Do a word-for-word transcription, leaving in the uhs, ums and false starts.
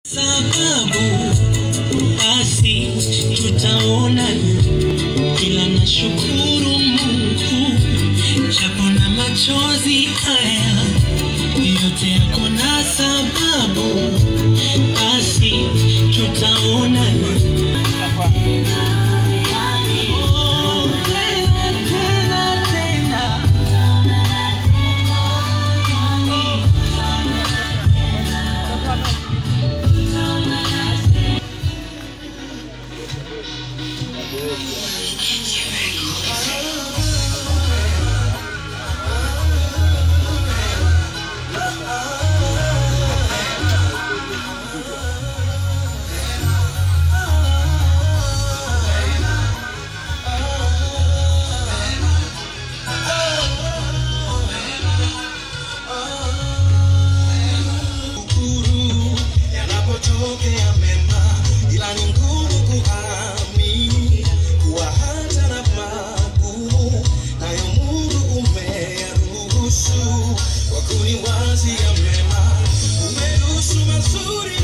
Sababu basi tutaona, ila nashukuru Mungu japo na machozi haya yote yako na sababu, basi tutaona. Kwa kuniwazia mema, umeruhusu mazuri